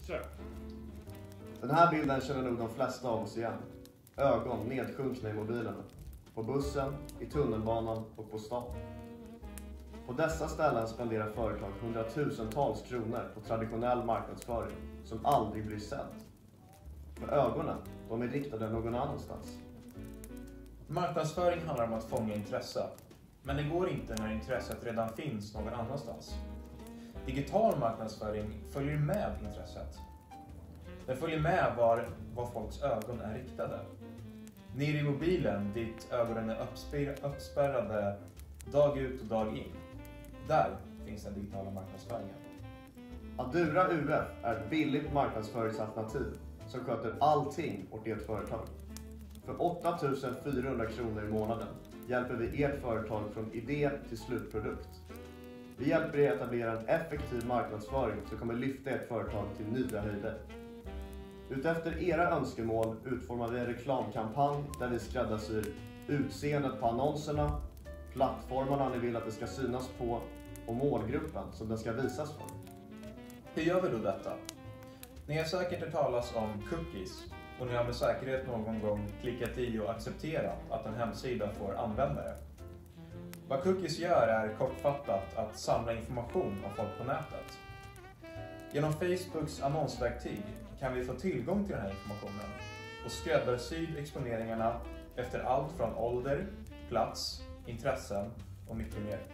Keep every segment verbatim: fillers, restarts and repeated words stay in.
Så. Den här bilden känner nog de flesta av oss igen. Ögon nedsjunkna i mobilerna. På bussen, i tunnelbanan och på stan. På dessa ställen spenderar företag hundratusentals kronor på traditionell marknadsföring som aldrig blir sedd. För ögonen, de är riktade någon annanstans. Marknadsföring handlar om att fånga intresse. Men det går inte när intresset redan finns någon annanstans. Digital marknadsföring följer med intresset. Den följer med var, var folks ögon är riktade. Ner i mobilen dit ögonen är uppspär, uppspärrade dag ut och dag in. Där finns den digitala marknadsföringen. Adura U F är ett billigt marknadsföringsalternativ som sköter allting åt ert företag. För åtta tusen fyrahundra kronor i månaden hjälper vi ert företag från idé till slutprodukt. Vi hjälper er etablera en effektiv marknadsföring som kommer lyfta ert företag till nya höjder. Utefter era önskemål utformar vi en reklamkampanj där vi skräddarsyr utseendet på annonserna, plattformarna ni vill att det ska synas på och målgruppen som den ska visas för. Hur gör vi då detta? Ni har säkert hört talas om cookies och ni har med säkerhet någon gång klickat i och accepterat att en hemsida får användare. Vad cookies gör är kortfattat att samla information om folk på nätet. Genom Facebooks annonsverktyg kan vi få tillgång till den här informationen och skräddarsy exponeringarna efter allt från ålder, plats, intressen och mycket mer.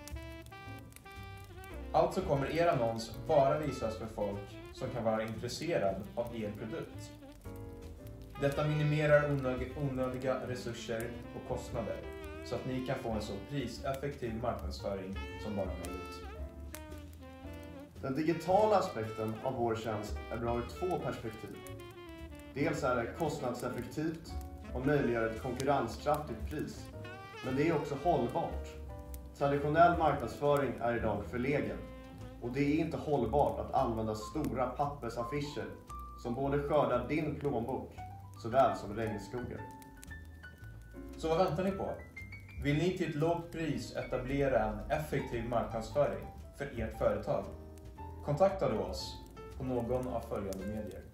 Alltså kommer er annons bara visas för folk som kan vara intresserade av er produkt. Detta minimerar onödiga resurser och kostnader så att ni kan få en så priseffektiv marknadsföring som bara möjligt. Den digitala aspekten av vår tjänst är bra ur två perspektiv. Dels är det kostnadseffektivt och möjliggör ett konkurrenskraftigt pris. Men det är också hållbart. Traditionell marknadsföring är idag förlegen. Och det är inte hållbart att använda stora pappersaffischer som både skördar din plånbok såväl som regnskogar. Så vad väntar ni på? Vill ni till ett lågt pris etablera en effektiv marknadsföring för ert företag? Kontakta då oss på någon av följande medier.